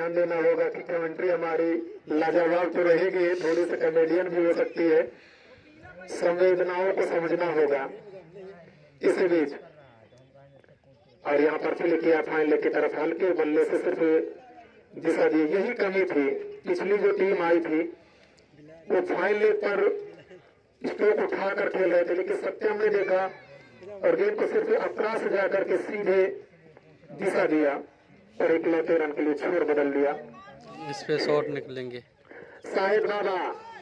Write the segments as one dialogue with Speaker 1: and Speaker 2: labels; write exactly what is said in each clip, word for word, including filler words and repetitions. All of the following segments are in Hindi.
Speaker 1: ध्यान देना होगा कि कमेंट्री हमारी लाजवाब तो रहेगी, थोड़ी सी कॉमेडियन भी हो सकती है, संवेदनाओं को समझना होगा। इसी बीच और यहाँ पर फिर किया फाइनल की तरफ, हल्के बल्ले से सिर्फ दिशा दी। यही कमी थी, पिछली जो टीम आई थी वो फाइनल पर स्ट्रोक उठा कर खेल रहे थे, लेकिन सत्यम ने देखा और गेंद को सिर्फ अक्रॉस से जाकर के सीधे दिशा दिया और इकलौते रन के लिए छोर बदल दिया।
Speaker 2: इस पे शॉट निकलेंगे
Speaker 1: शाहिद बाबा,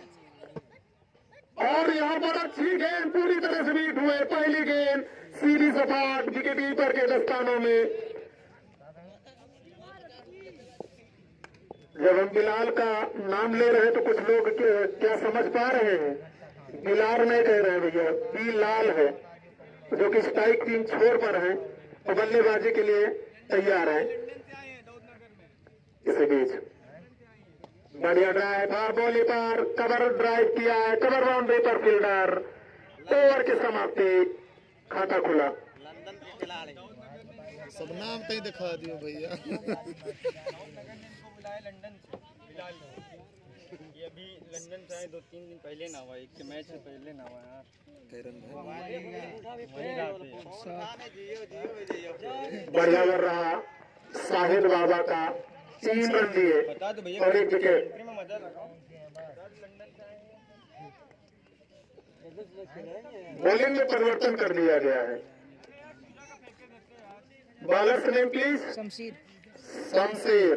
Speaker 1: और यहाँ पर अच्छी गेंद पूरी तरह से बीट हुए। पहली गेंद सीधी सपाट विकेट कीपर के दस्तानों में। जब हम बिलाल का नाम ले रहे हैं तो कुछ लोग क्या समझ पा रहे हैं, बिलाल नहीं कह रहे हैं भैया, बिलाल है, जो कि स्ट्राइक तीन छोर पर है और बल्लेबाजी के लिए तैयार है। इसी बीच बढ़िया ड्राइव था, बॉली पर कवर ड्राइव किया है, कवर बाउंड्री पर फील्डर। ओवर की समाप्ति, खाता खुला।
Speaker 3: सब नाम कहीं दिखा दियो भैया।
Speaker 4: लंदन से बिलाल, ये अभी लंदन से आए, दो तीन दिन पहले ना हुआ, एक के मैच से पहले ना हुआ यार।
Speaker 1: बढ़िया कर रहा शाहिद बाबा का, तीन रन दिए और एक विकेट। बॉलिंग में परिवर्तन कर दिया गया है। Bowler name please.
Speaker 5: Shamsheer.
Speaker 1: Shamsheer.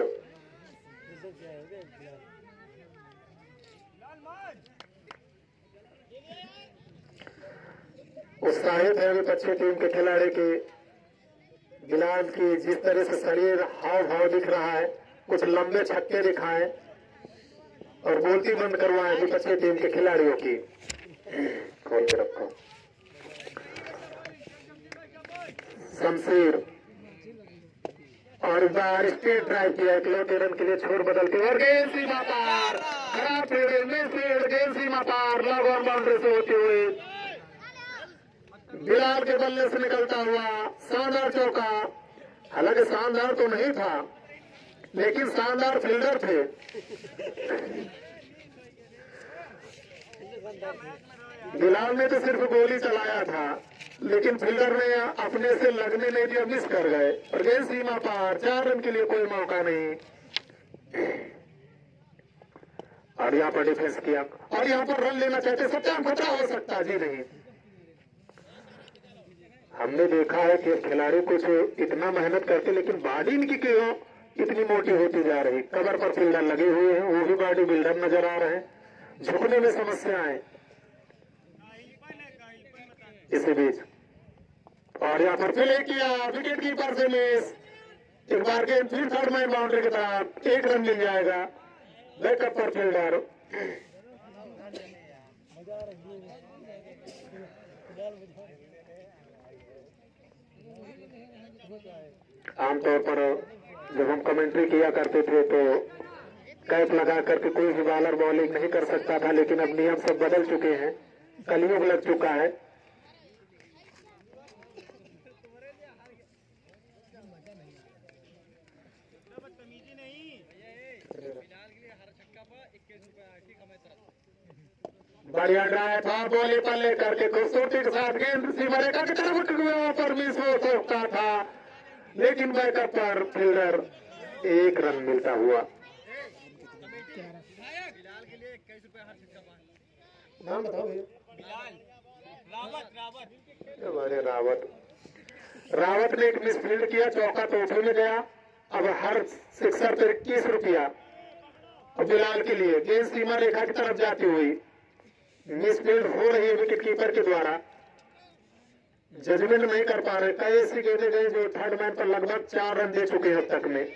Speaker 1: उत्साहित है अभी अच्छी टीम के खिलाड़ी के। बिलाल की जिस तरह से शरीर हाव भाव दिख रहा है, कुछ लंबे छक्के दिखाएं और बोलती बंद करवाएं विपक्षी टीम के खिलाड़ियों की। खोल के रखो। शमशीर और बार स्ट्रेट ड्राइव किया, इकलौते रन के लिए छोर बदल के, और गेंद सीमा पार, खराब फील्डिंग में फील्ड, गेंद सीमा पार, लॉग ऑन बाउंड्री से होती हुई बिलाल के बल्ले से निकलता हुआ शानदार चौका। हालांकि शानदार तो नहीं था, लेकिन शानदार फील्डर थे। बिलाल ने तो सिर्फ गोली चलाया था, लेकिन फील्डर ने अपने से लगने नहीं दिया, मिस कर गए और गेंद सीमा पार। चार रन के लिए कोई मौका नहीं। और यहाँ पर डिफेंस किया और यहाँ पर रन लेना चाहते, सत्याम खतरा हो सकता, जी नहीं। हमने देखा है कि खिलाड़ी कुछ इतना मेहनत करते, लेकिन बॉडी इनकी क्यों इतनी मोटी होती जा रही। कवर पर फील्डर लगे हुए हैं, वो भी बॉडी बिल्डर नजर आ रहे हैं, झुकने में समस्याएं। इसी बीच और यहाँ पर प्ले किया, विकेट कीपर से मिस। एक बार गेंद फिर थर्ड मैन बाउंड्री की तरफ, एक रन मिल जाएगा। बैकअप पर फील्डर आमतौर पर जब हम कमेंट्री किया करते थे तो कैप लगा करके कोई भी बॉलर बॉलिंग नहीं कर सकता था, लेकिन अब नियम सब बदल चुके हैं, कलयुग लग चुका है। बढ़िया ड्राइव था, बॉली पर लेकर के खूबसूरती के साथ गेंद सीमा रेखा की तरफ पर मिस हो सकता था, लेकिन बैकअप पर फील्डर एक रन मिलता हुआ। नाम बताओ हमारे रावत रावत ने एक मिस फील्ड किया, चौका तोहफे में गया। अब हर सिक्सर पर इक्कीस रुपया और बिलाल के लिए। गेंद सीमा रेखा की तरफ जाती हुई मिस फील्ड हो रही है विकेट कीपर के द्वारा, जजमेंट नहीं कर पा रहे। कई ऐसी गेंदें गई जो थर्ड मैन पर लगभग चार रन दे चुके हैं अब तक में।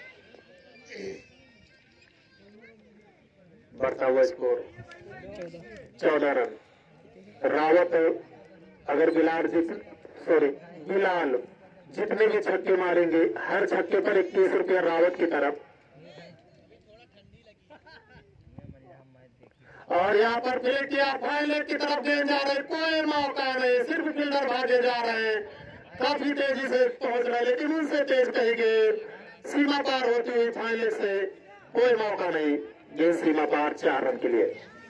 Speaker 1: बढ़ता हुआ स्कोर चौदह रन। रावत अगर बिलाल जित सॉरी बिलाल जितने भी छक्के मारेंगे, हर छक्के पर इक्कीस रुपया रावत की तरफ। और यहाँ पर प्ले किया, फाइनल की तरफ गेंद जा रहे, कोई मौका नहीं, सिर्फ फील्डर भागे जा रहे हैं, काफी तेजी से पहुंच रहे, लेकिन उनसे तेज कही गेंद सीमा पार होती हुई फाइनल से कोई मौका नहीं, गेंद सीमा पार, चार रन के लिए।